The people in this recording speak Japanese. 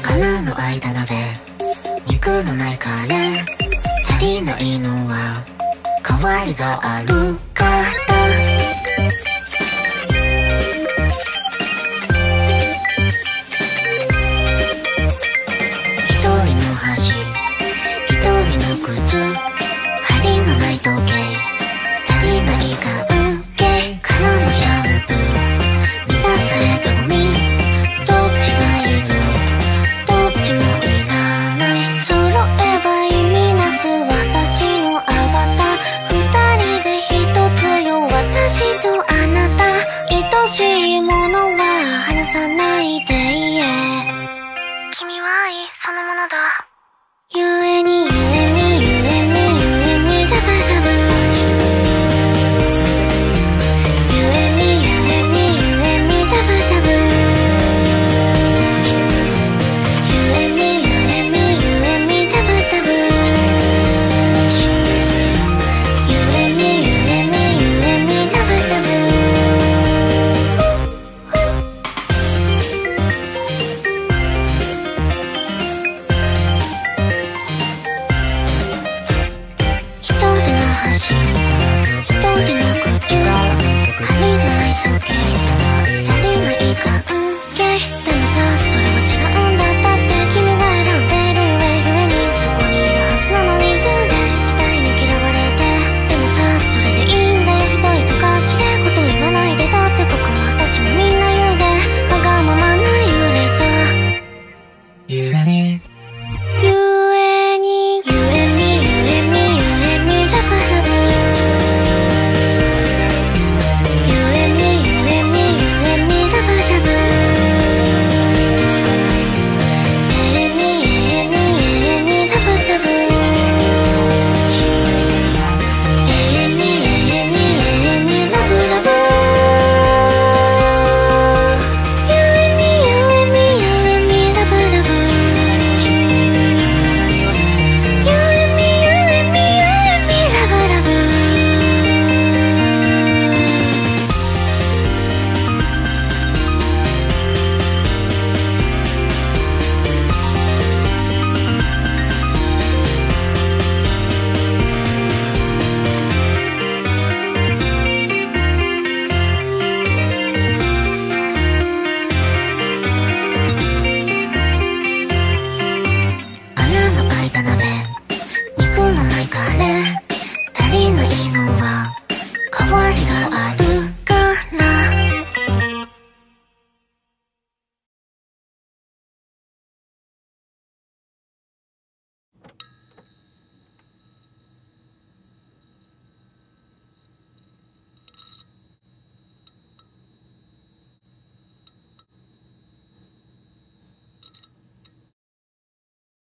穴の開いた鍋、肉のないカレー、足りないのは代わりがあるから。一人の箸、一人の靴、針のない時計、足りない関係からのシャンプー、満たされたゴミ、どっちがいる、どっちもいらない。揃えば意味なす私のアバター、二人で一つよ、私とあなた。愛しいものは離さないで言え、君は愛そのものだ。ゆえに